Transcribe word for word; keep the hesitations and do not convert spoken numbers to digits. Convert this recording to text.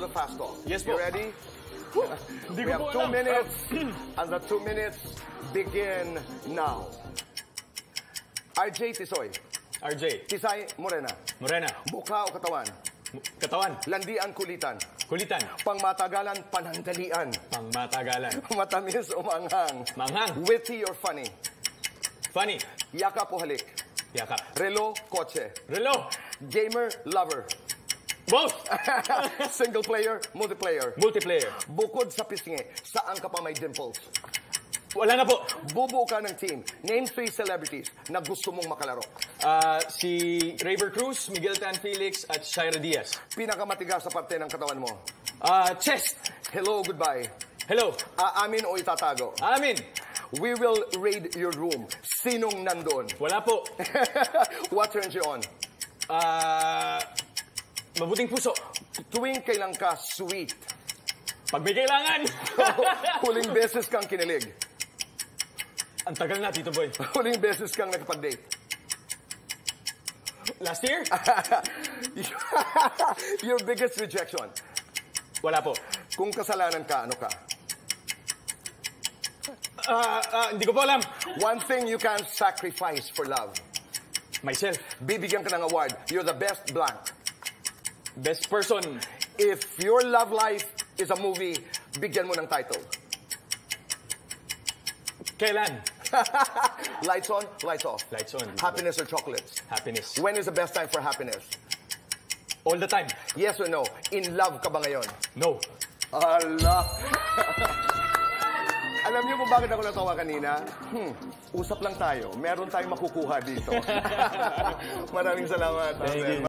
the fast talk. Yes, You po. ready? Hindi We ko have po two alam. minutes, and the two minutes begin now. R J Tisoy. R J. Tisay Morena. Morena. Mukha o katawan? Katawan. Landian kulitan. Kulitan. Pangmatagalan panandalian. Pangmatagalan. Matamis o manghang? Manghang. Witty or funny? Funny. Yakap o halik? Yakap. Relo, kotse. Relo. Gamer, lover. Both. Single player, multiplayer. Multiplayer. Bukod sa pisngi, saan ka pa may dimples? Wala na po. Bubuo ka ng team. Name three celebrities na gusto mong makalaro. Ah, si Raver Cruz, Miguel Tan Felix, at Shaira Diaz. Pinakamatigas sa parte ng katawan mo. Ah, chest. Hello, goodbye. Hello. Aamin o itatago? Amin. We will raid your room. Sinong nandun? Wala po. What turns you on? Ah, mabuting puso. Tuwing kailan ka sweet? Pag may kailangan. Huling beses kang kinilig? Ang tagal na, Tito Boy. Huling beses kang nakipag-date? Last year? Your biggest rejection? Wala po. Kung kasalanan ka, ano ka? Ah, ah, hindi ko po alam. One thing you can sacrifice for love. Myself. Bibigyan ka ng award. You're the best blank. Best person. If your love life is a movie, bigyan mo ng title. Kailan? Lights on, lights off. Lights on. Happiness or chocolates? Happiness. When is the best time for happiness? All the time. Yes or no? In love ka ba ngayon? No. Allah! Alam niyo kung bakit ako natawa kanina? Hmm, usap lang tayo. Meron tayong makukuha dito. Maraming salamat. Thank you.